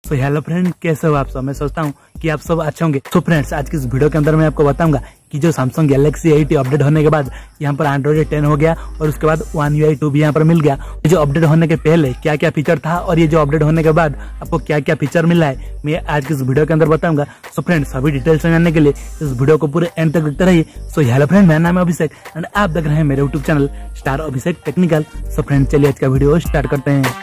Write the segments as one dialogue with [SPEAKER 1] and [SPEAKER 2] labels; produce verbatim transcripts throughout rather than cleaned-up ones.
[SPEAKER 1] तो hello friend, कैसे हो आप सब। मैं सोचता हूँ कि आप सब अच्छे होंगे। तो फ्रेंड्स, आज की इस वीडियो के अंदर मैं आपको बताऊंगा कि जो सैमसंग गैलेक्सी एट अपडेट होने के बाद यहाँ पर एंड्रॉइड टेन हो गया और उसके बाद वन यू आई टू भी यहाँ पर मिल गया। ये जो अपडेट होने के पहले क्या क्या फीचर था और ये जो अपडेट होने के बाद आपको क्या क्या फीचर मिला है, मैं आज की इस वीडियो के अंदर बताऊंगा। सो फ्रेंड्स, सभी डिटेल्स जानने के लिए इस वीडियो को पूरे एंड तक देखते रहिए। सो हेलो फ्रेंड, मेरा नाम है अभिषेक एंड आप देख रहे हैं मेरे YouTube channel star Abhishek technical. So friend, चलिए आज का वीडियो स्टार्ट करते हैं।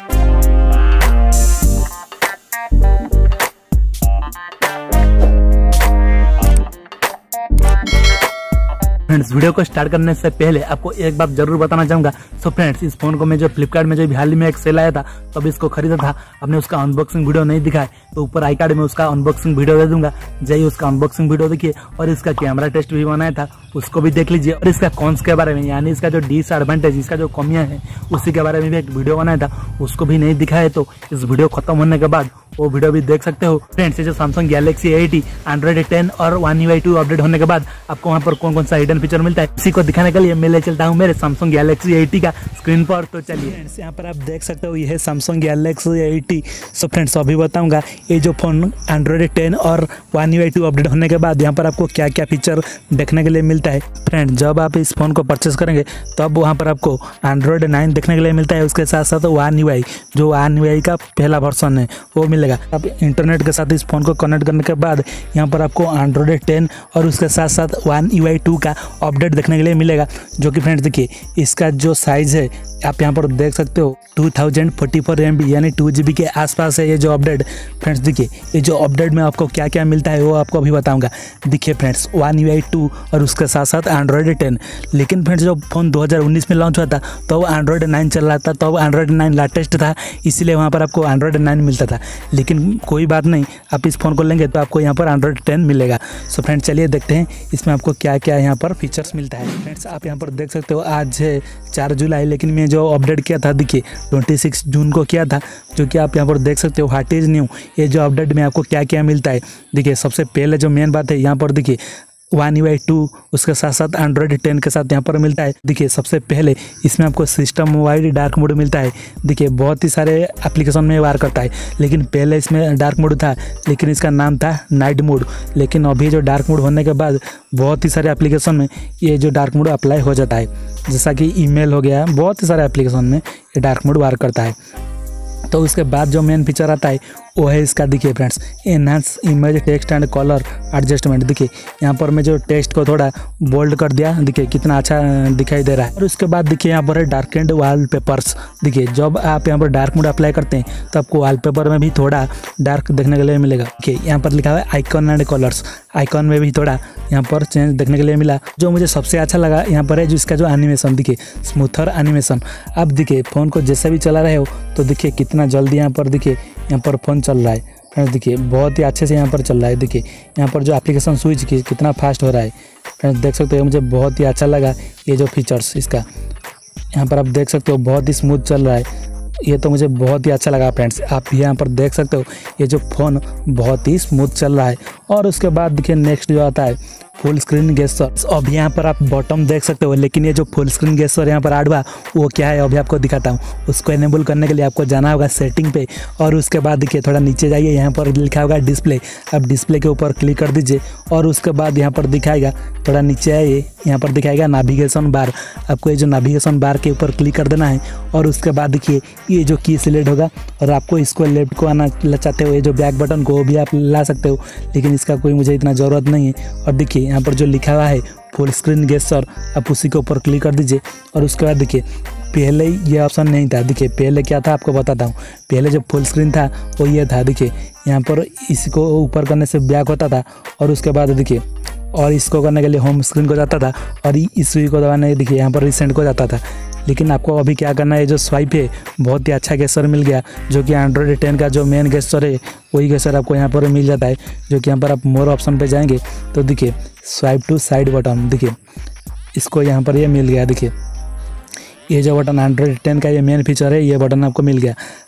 [SPEAKER 1] फ्रेंड्स, वीडियो को स्टार्ट करने से पहले आपको एक बात जरूर बताना चाहूंगा। सो फ्रेंड्स, इस फोन को मैं जो फ्लिपकार्ट में जो हाल ही में एक सेल आया था तो अभी इसको खरीदा था, आपने उसका अनबॉक्सिंग वीडियो नहीं दिखा है तो ऊपर आई कार्ड में उसका अनबॉक्सिंग वीडियो दे दूंगा, जाइए उसका अनबॉक्सिंग वीडियो देखिए। और इसका कैमरा टेस्ट भी बनाया था, उसको भी देख लीजिए। और इसका कॉन्स के बारे में, यानी इसका जो डिसएडवांटेज, इसका जो कमियां है उसी के बारे में भी एक वीडियो बनाया था, उसको भी नहीं दिखा है। तो इस वीडियो खत्म होने के बाद वो वीडियो भी देख सकते हो। फ्रेंड्स, ये जो Samsung Galaxy eight Android ten और one U I two update होने के बाद आपको वहाँ पर कौन कौन सा हिडन फीचर मिलता है, इसी को दिखाने के लिए मैं ले चलता हूँ मेरे सैमसंग गैलेक्सी एट का स्क्रीन पर। तो चलिए फ्रेंड्स, यहाँ पर आप देख सकते हो ये है Samsung Galaxy eight. So friends, अभी बताऊंगा ये जो फोन एंड्रॉइड टेन और one U I two update होने के बाद यहाँ पर आपको क्या क्या फीचर देखने के लिए मिलता है। फ्रेंड्स, जब आप इस फोन को परचेस करेंगे तब तो वहाँ पर आपको एंड्रॉइड नाइन देखने के लिए मिलता है, उसके साथ साथ वन यू आई जो वन यू आई का पहला वर्जन है वो मिलेगा। आप इंटरनेट के साथ इस फोन को कनेक्ट करने के बाद यहाँ पर आपको एंड्रॉइड टेन और उसके साथ साथ वन यू आई टू का अपडेट देखने के लिए मिलेगा। जो कि फ्रेंड्स देखिए, इसका जो साइज है आप यहाँ पर देख सकते हो two thousand forty four M B यानी टू जी बी के आसपास है ये जो अपडेट। फ्रेंड्स देखिए, ये जो अपडेट में आपको क्या क्या मिलता है वो आपको अभी बताऊंगा। देखिए friends, one U I two और उसके साथ साथ एंड्रॉइड टेन। लेकिन फ्रेंड्स, जो फोन दो हज़ार उन्नीस में लॉन्च हुआ था तो वो एंड्रॉइड नाइन चल रहा था, तो वो एंड्रॉइड नाइन लेटेस्ट था, इसीलिए वहाँ पर आपको एंड्रॉइड नाइन मिलता था। लेकिन कोई बात नहीं, आप इस फोन को लेंगे तो आपको यहाँ पर एंड्रॉइड टेन मिलेगा। सो फ्रेंड्स, चलिए देखते हैं इसमें आपको क्या क्या यहाँ पर फीचर्स मिलता है। फ्रेंड्स, आप यहाँ पर देख सकते हो आज है चार जुलाई, लेकिन मैं जो अपडेट किया था देखिए छब्बीस जून को किया था, जो कि आप यहाँ पर देख सकते हो व्हाट इज न्यू। ये जो अपडेट में आपको क्या क्या मिलता है, देखिए सबसे पहले जो मेन बात है यहाँ पर देखिए वन यू आई टू उसके साथ साथ एंड्रॉइड टेन के साथ यहाँ पर मिलता है। देखिए सबसे पहले इसमें आपको सिस्टम वाइड डार्क मोड मिलता है। देखिए बहुत ही सारे एप्लीकेशन में वार करता है, लेकिन पहले इसमें डार्क मोड था लेकिन इसका नाम था नाइट मोड। लेकिन अभी जो डार्क मोड होने के बाद बहुत ही सारे एप्लीकेशन में ये जो डार्क मोड अप्लाई हो जाता है, जैसा कि ईमेल हो गया, बहुत ही सारे एप्लीकेशन में ये डार्क मोड वार करता है। तो उसके बाद जो मेन फीचर आता है वो है इसका, देखिए friends, enhance image text and colour adjustment. देखिए यहाँ पर मैं जो टेक्स्ट को थोड़ा बोल्ड कर दिया, देखिए कितना अच्छा दिखाई दे रहा है। और उसके बाद देखिए यहाँ पर है डार्क एंड वॉलपेपर्स। देखिए जब आप यहाँ पर डार्क मोड अप्लाई करते हैं तो आपको वॉलपेपर में भी थोड़ा डार्क देखने के लिए मिलेगा। देखिए यहाँ पर लिखा हुआ है आइकॉन एंड कलर्स, आइकॉन में भी थोड़ा यहाँ पर चेंज देखने के लिए मिला। जो मुझे सबसे अच्छा लगा यहाँ पर है जो इसका जो एनिमेशन, देखिए स्मूथर एनिमेशन। अब देखिए फ़ोन को जैसे भी चला रहे हो तो देखिए कितना जल्दी यहाँ पर देखिए यहाँ पर फ़ोन चल रहा है। फ्रेंड्स देखिए बहुत ही अच्छे से यहाँ पर चल रहा है। देखिए यहाँ पर जो एप्लीकेशन स्विच की कितना फास्ट हो रहा है। फ्रेंड्स देख सकते हो, मुझे बहुत ही अच्छा लगा ये जो फीचर्स इसका। यहाँ पर आप देख सकते हो बहुत ही स्मूथ चल रहा है, ये तो मुझे बहुत ही अच्छा लगा। फ्रेंड्स आप यहाँ पर देख सकते हो ये जो फ़ोन बहुत ही स्मूथ चल रहा है। और उसके बाद देखिए नेक्स्ट जो आता है फुल स्क्रीन गेस्चर। अब यहाँ पर आप बॉटम देख सकते हो, लेकिन ये जो फुल स्क्रीन गेस्चर यहाँ पर ऐड हुआ वो क्या है अभी आपको दिखाता हूँ। उसको एनेबल करने के लिए आपको जाना होगा सेटिंग पे, और उसके बाद देखिए थोड़ा नीचे जाइए, यहाँ पर लिखा होगा डिस्प्ले। अब डिस्प्ले के ऊपर क्लिक कर दीजिए और उसके बाद यहाँ पर दिखाएगा, थोड़ा नीचे आइए, यहाँ पर दिखाएगा नेविगेशन बार। आपको ये जो नेविगेशन बार के ऊपर क्लिक कर देना है और उसके बाद देखिए ये जो की सिलेक्ट होगा और आपको इसको लेफ्ट को आना चाहते हो, ये जो बैक बटन को भी आप ला सकते हो, लेकिन इसका कोई मुझे इतना ज़रूरत नहीं है। और देखिए यहाँ पर जो लिखा हुआ है फुल स्क्रीन गेस्चर, आप उसी के ऊपर क्लिक कर दीजिए। और उसके बाद देखिए पहले ये ऑप्शन नहीं था, देखिए पहले क्या था आपको बताता हूँ। पहले जो फुल स्क्रीन था वो ये था, देखिए यहाँ पर इसको ऊपर करने से बैक होता था और उसके बाद देखिए और इसको करने के लिए होम स्क्रीन को जाता था और इस को दबाने देखिए यहाँ पर रिसेंट को जाता था। लेकिन आपको अभी क्या करना है, जो स्वाइप है बहुत ही अच्छा गेस्चर मिल गया, जो कि एंड्रॉइड टेन का जो मेन गेस्चर है वही गेस्चर आपको यहाँ पर मिल जाता है। जो कि यहाँ पर आप मोर ऑप्शन पे जाएंगे तो देखिए स्वाइप टू साइड बटन, देखिए इसको यहाँ पर ये मिल गया। देखिए ये जो बटन एंड्रॉइड टेन का ये मेन फीचर है, ये बटन आपको मिल गया।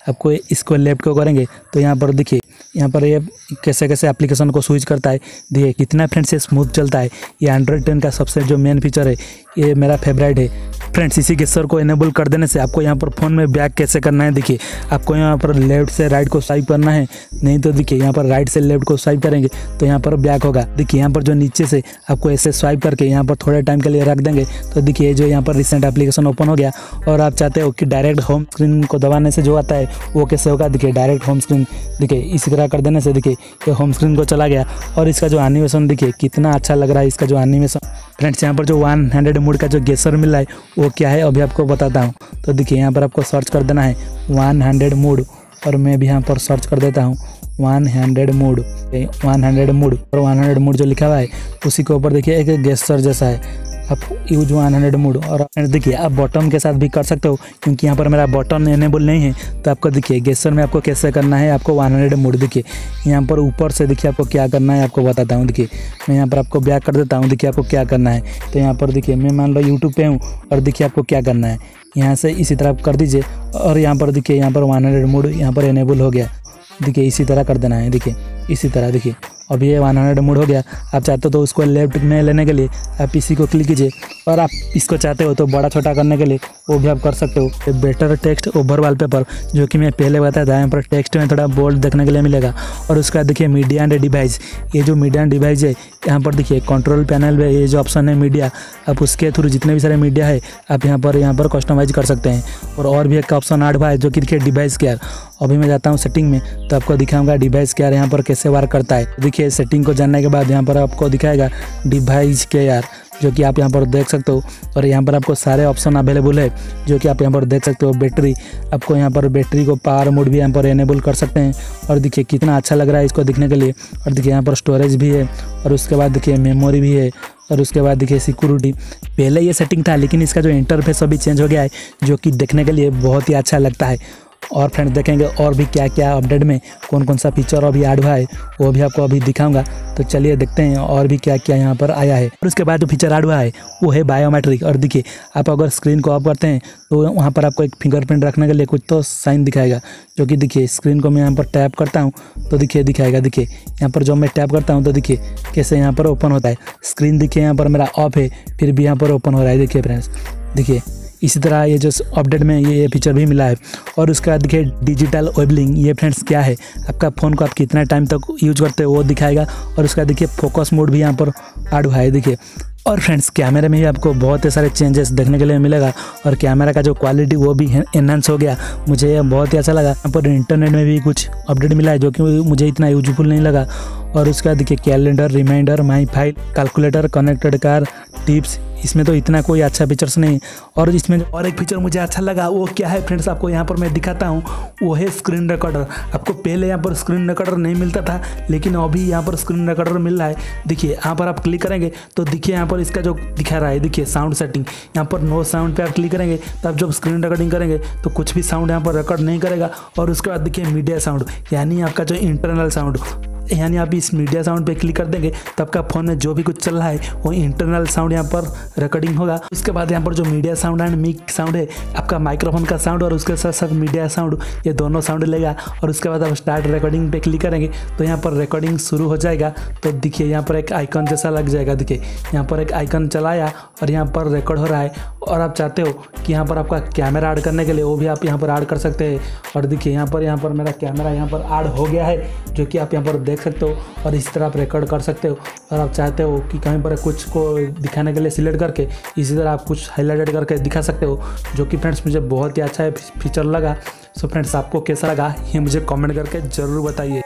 [SPEAKER 1] आपको इसको लेफ्ट को करेंगे तो यहाँ पर देखिए यहाँ पर ये कैसे कैसे एप्लीकेशन को स्विच करता है। देखिए कितना फ्रेंड्स ये स्मूथ चलता है। ये एंड्रॉइड टेन का सबसे जो मेन फीचर है, ये मेरा फेवरेट है फ्रेंड्स। इसी गेस्चर को इनेबल कर देने से आपको यहाँ पर फ़ोन में बैक कैसे करना है, देखिए आपको यहाँ पर लेफ्ट से राइट को स्वाइप करना है, नहीं तो देखिए यहाँ पर राइट से लेफ्ट को स्वाइप करेंगे तो यहाँ पर बैक होगा। देखिए यहाँ पर जो नीचे से आपको ऐसे स्वाइप करके यहाँ पर थोड़े टाइम के लिए रख देंगे तो देखिए जो यहाँ पर रिसेंट एप्लीकेशन ओपन हो गया। और आप चाहते हो कि डायरेक्ट होम स्क्रीन को दबाने से जो आता है वो कैसे होगा, देखिए डायरेक्ट होम स्क्रीन, देखिए इसी तरह कर देने से देखिए ये होम स्क्रीन को चला गया। और इसका जो एनिमेशन देखिए कितना अच्छा लग रहा है, इसका जो एनिमेशन फ्रेंड्स। यहाँ पर जो वन हंड्रेड मोड का जो गेस्चर मिल रहा है वो क्या है अभी आपको बताता हूँ। तो देखिए यहाँ पर आपको सर्च कर देना है वन हंड्रेड मोड, और मैं भी यहाँ पर सर्च कर देता हूँ one hundred mode, one hundred mode और वन हंड्रेड मोड जो लिखा हुआ है उसी के ऊपर देखिए एक गेस्चर जैसा है, आप यूज वन हंड्रेड मोड। और देखिए आप बटन के साथ भी कर सकते हो, क्योंकि यहाँ पर मेरा बटन एनेबल नहीं है। तो आपको देखिए गेस्चर में आपको कैसे करना है, आपको वन हंड्रेड मोड देखिए यहाँ पर ऊपर से देखिए आपको क्या करना है आपको बताता हूँ। देखिए मैं यहाँ पर आपको बैक कर देता हूँ, देखिए आपको क्या करना है। तो यहाँ पर देखिए मैं मान लो यूट्यूब पे हूँ और देखिए आपको क्या करना है, यहाँ से इसी तरह कर दीजिए और यहाँ पर देखिए यहाँ पर वन हंड्रेड मोड यहाँ पर एनेबल हो गया। देखिए इसी तरह कर देना है, देखिए इसी तरह देखिए अब ये वन हंड्रेड मोड हो गया। आप चाहते हो तो उसको लेफ्ट में लेने के लिए आप इसी को क्लिक कीजिए, और आप इसको चाहते हो तो बड़ा छोटा करने के लिए वो भी आप कर सकते हो। बेटर टेक्स्ट ओवर वॉलपेपर जो कि मैं पहले बताया था, यहाँ पर टेक्स्ट में थोड़ा बोल्ड देखने के लिए मिलेगा। और उसका देखिए मीडिया एंड डिवाइस, ये जो मीडिया एंड डिवाइस है यहाँ पर देखिए कंट्रोल पैनल में ये जो ऑप्शन है मीडिया, आप उसके थ्रू जितने भी सारे मीडिया है आप यहाँ पर यहाँ पर कस्टमाइज कर सकते हैं। और और भी एक ऑप्शन ऐड हुआ है जो कि देखिए डिवाइस केयर। अभी मैं जाता हूँ सेटिंग में तो आपको दिखाऊंगा डिवाइस केयर यहाँ पर कैसे वर्क करता है। देखिए सेटिंग को जानने के बाद यहाँ पर आपको दिखाएगा डिवाइस केयर, जो कि आप यहाँ पर देख सकते हो। और यहाँ पर आपको सारे ऑप्शन अवेलेबल है जो कि आप यहाँ पर देख सकते हो। बैटरी, आपको यहाँ पर बैटरी को पावर मोड भी यहाँ पर एनेबल कर सकते हैं। और देखिए कितना अच्छा लग रहा है इसको दिखने के लिए। और देखिए यहाँ पर स्टोरेज भी है, और उसके बाद देखिए मेमोरी भी है, और उसके बाद देखिए सिक्योरिटी। पहले ये सेटिंग था लेकिन इसका जो इंटरफेस अभी चेंज हो गया है, जो कि देखने के लिए बहुत ही अच्छा लगता है। और फ्रेंड्स देखेंगे और भी क्या क्या अपडेट में कौन कौन सा फीचर अभी ऐड हुआ है वो भी आपको अभी दिखाऊंगा। तो चलिए देखते हैं और भी क्या क्या यहाँ पर आया है। और उसके बाद जो फीचर ऐड हुआ है वो है बायोमेट्रिक। और देखिए आप अगर स्क्रीन को ऑफ करते हैं तो वहाँ पर आपको एक फिंगरप्रिंट रखने के लिए कुछ तो साइन दिखाएगा, जो कि देखिए स्क्रीन को मैं यहाँ पर टैप करता हूँ तो देखिए दिखाएगा। देखिए यहाँ पर जब मैं टैप करता हूँ तो देखिए कैसे यहाँ पर ओपन होता है स्क्रीन। देखिए यहाँ पर मेरा ऑफ है फिर भी यहाँ पर ओपन हो रहा है। देखिए फ्रेंड्स देखिए इसी तरह ये जो अपडेट में ये फीचर भी मिला है। और उसके बाद देखिए डिजिटल वेबलिंग, ये फ्रेंड्स क्या है, आपका फ़ोन को आप कितना टाइम तक यूज करते हो वो दिखाएगा। और उसका देखिए फोकस मोड भी यहाँ पर ऐड हुआ है देखिए। और फ्रेंड्स कैमरे में भी आपको बहुत सारे चेंजेस देखने के लिए मिलेगा, और कैमरा का जो क्वालिटी वो भी एनहांस हो गया, मुझे ये बहुत ही अच्छा लगा। यहाँ पर इंटरनेट में भी कुछ अपडेट मिला है जो कि मुझे इतना यूजफुल नहीं लगा। और उसका देखिए calendar, reminder, my file, calculator, connected car, tips, इसमें तो इतना कोई अच्छा फीचर्स नहीं। और इसमें और एक फीचर मुझे अच्छा लगा वो क्या है फ्रेंड्स, आपको यहाँ पर मैं दिखाता हूँ, वो है स्क्रीन रिकॉर्डर। आपको पहले यहाँ पर स्क्रीन रिकॉर्डर नहीं मिलता था लेकिन अभी यहाँ पर स्क्रीन रिकॉर्डर मिल रहा है। देखिए यहाँ पर आप क्लिक करेंगे तो देखिए यहाँ पर इसका जो दिखा रहा है, देखिए साउंड सेटिंग, यहाँ पर नो साउंड पे आप क्लिक करेंगे तो आप जब स्क्रीन रिकॉर्डिंग करेंगे तो कुछ भी साउंड यहाँ पर रिकॉर्ड नहीं करेगा। और उसके बाद देखिए मीडिया साउंड, यानी आपका जो इंटरनल साउंड, यानी आप इस मीडिया साउंड पे क्लिक कर देंगे तो आपका फ़ोन में जो भी कुछ चल रहा है वो इंटरनल साउंड यहाँ पर रिकॉर्डिंग होगा। उसके बाद यहाँ पर जो media sound and mic sound है, आपका माइक्रोफोन का साउंड और उसके साथ साथ मीडिया साउंड, ये दोनों साउंड लेगा। और उसके बाद आप स्टार्ट रिकॉर्डिंग पे क्लिक करेंगे तो यहाँ पर रिकॉर्डिंग शुरू हो जाएगा। तो देखिए यहाँ पर एक आइकन जैसा लग जाएगा, देखिए यहाँ पर एक आइकन चलाया और यहाँ पर रिकॉर्ड हो रहा है। और आप चाहते हो कि यहाँ पर आपका कैमरा ऐड करने के लिए वो भी आप यहाँ पर ऐड कर सकते हैं। और देखिए यहाँ पर यहाँ पर मेरा कैमरा यहाँ पर ऐड हो गया है, जो कि आप यहाँ पर देख सकते हो। और इस तरह आप रिकॉर्ड कर सकते हो। और आप चाहते हो कि कहीं पर कुछ को दिखाने के लिए सिलेक्ट करके इसी तरह आप कुछ हाईलाइटेड करके दिखा सकते हो, जो कि फ्रेंड्स मुझे बहुत ही अच्छा फीचर लगा। सो फ्रेंड्स आपको कैसा लगा ये मुझे कमेंट करके ज़रूर बताइए।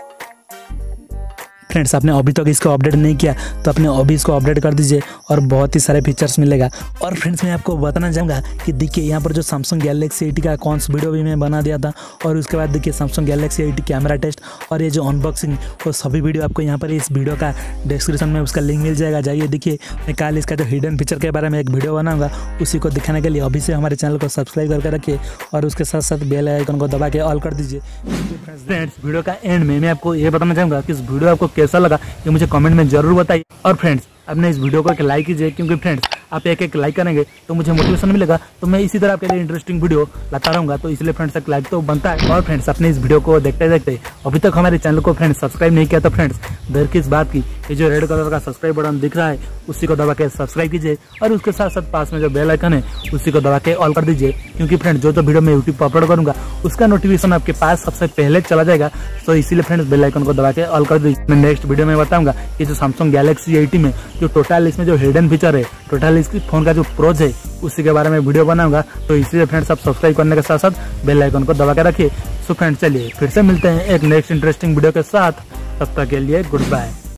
[SPEAKER 1] फ्रेंड्स आपने अभी तक इसको अपडेट नहीं किया तो अपने अभी इसको अपडेट कर दीजिए और बहुत ही सारे फीचर्स मिलेगा। और फ्रेंड्स मैं आपको बताना चाहूँगा कि देखिए यहाँ पर जो सैमसंग गैलेक्सी एटी का कॉन्स वीडियो भी मैं बना दिया था। और उसके बाद देखिए Samsung Galaxy eighty camera test और ये जो अनबॉक्सिंग, वो सभी वीडियो आपको यहाँ पर इस वीडियो का डिस्क्रिप्शन में उसका लिंक मिल जाएगा। जाइए देखिए, मैं कल इसका जो हिडन फीचर के बारे में एक वीडियो बनाऊँगा, उसी को दिखाने के लिए अभी से हमारे चैनल को सब्सक्राइब करके रखिए और उसके साथ साथ बेल आइकन को दबा के ऑल कर दीजिए। फ्रेंड्स वीडियो का एंड में मैं आपको ये बताना चाहूँगा कि इस वीडियो आपको कैसा लगा ये मुझे कमेंट में जरूर बताइए। और फ्रेंड्स आपने इस वीडियो को एक लाइक कीजिए, क्योंकि फ्रेंड्स आप एक एक लाइक करेंगे तो मुझे मोटिवेशन मिलेगा, तो मैं इसी तरह आपके लिए इंटरेस्टिंग वीडियो लाता रहूंगा। तो इसलिए फ्रेंड्स एक लाइक तो बनता है। और फ्रेंड्स अपने इस वीडियो को देखते देखते अभी तक हमारे चैनल को फ्रेंड्स सब्सक्राइब नहीं किया तो फ्रेंड्स देर किस बात की, ये जो रेड कलर का सब्सक्राइब बटन दिख रहा है उसी को दबा के सब्सक्राइब कीजिए और उसके साथ साथ पास में जो बेल आइकन है उसी को दबा के ऑल कर दीजिए, क्योंकि फ्रेंड्स जो जो वीडियो मैं यूट्यूब पर अपलोड करूंगा उसका नोटिफिकेशन आपके पास सबसे पहले चला जाएगा। तो इसीलिए फ्रेंड्स बेल आइकन को दबा के ऑल कर दीजिए। मैं नेक्स्ट वीडियो में बताऊंगा कि जो सैमसंग गैलेक्सी एटी में जो टोटल इसमें जो हिडन फीचर है, टोटल इसकी फोन का जो प्रोज है उसी के बारे में वीडियो बनाऊंगा। तो इसलिए फ्रेंड्स आप सब्सक्राइब करने के साथ साथ बेल आइकन को दबा के रखिए। सो फ्रेंड्स चलिए फिर से मिलते हैं एक नेक्स्ट इंटरेस्टिंग वीडियो के साथ, तब तक के लिए गुड बाय।